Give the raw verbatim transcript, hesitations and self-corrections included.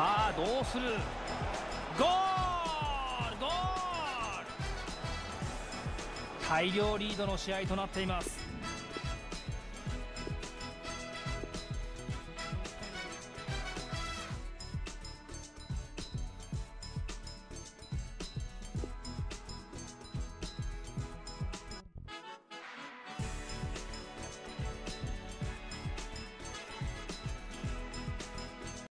あどうする。ゴールゴール。大量リードの試合となっています。